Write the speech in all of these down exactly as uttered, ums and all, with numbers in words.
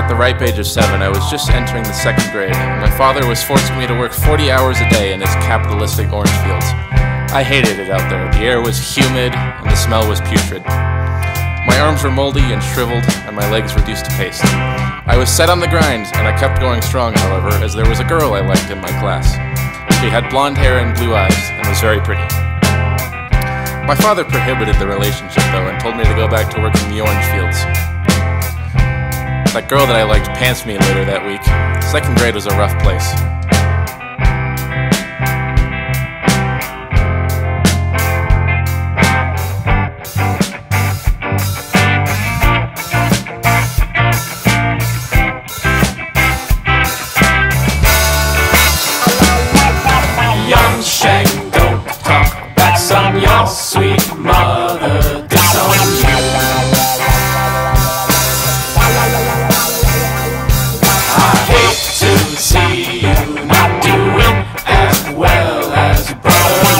at the ripe age of seven, I was just entering the second grade, and my father was forcing me to work forty hours a day in his capitalistic orange fields. I hated it out there. The air was humid, and the smell was putrid. My arms were moldy and shriveled, and my legs reduced to paste. I was set on the grind, and I kept going strong, however, as there was a girl I liked in my class. She had blonde hair and blue eyes, and was very pretty. My father prohibited the relationship, though, and told me to go back to work in the orange fields. That girl that I liked pantsed me later that week. Second grade was a rough place. Young Shang, don't talk back, son. Your sweet mother disowned you. I hate to see you not doing as well as your brother.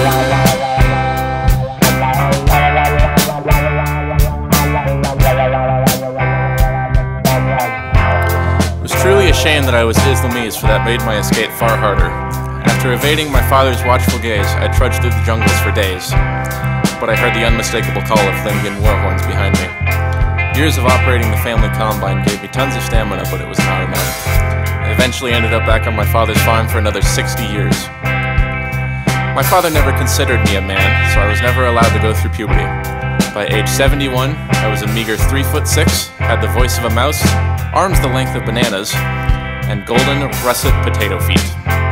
It was truly a shame that I was Islamese, for that made my escape far harder. After evading my father's watchful gaze, I trudged through the jungles for days, but I heard the unmistakable call of Lingon warhorns behind me. Years of operating the family combine gave me tons of stamina, but it was not enough. I eventually ended up back on my father's farm for another sixty years. My father never considered me a man, so I was never allowed to go through puberty. By age seventy-one, I was a meager three foot six, had the voice of a mouse, arms the length of bananas, and golden russet potato feet.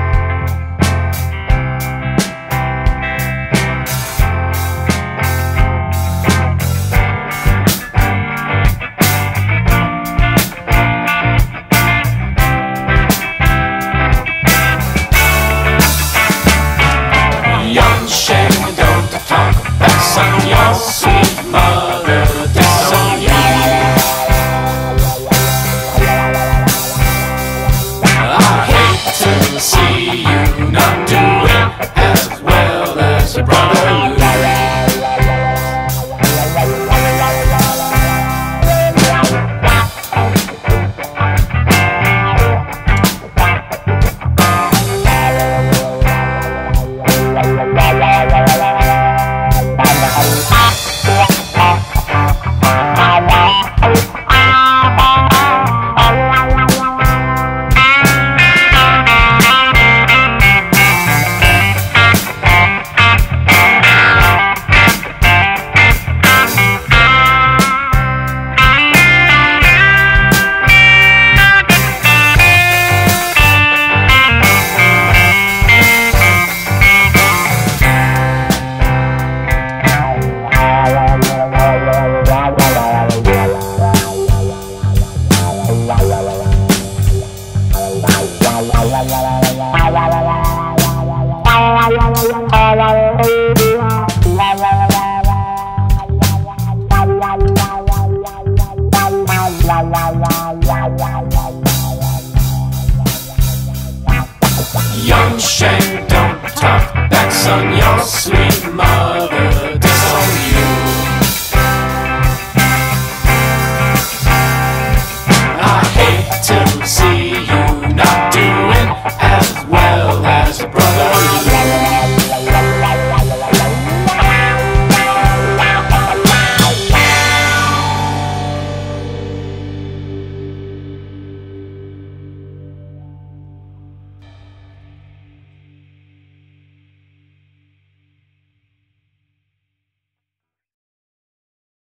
Young Shang, don't talk back, son. Your sweet mother disowned you. I hate to see you not doing as well as your brother. Young Shang, don't talk back, son. Your sweet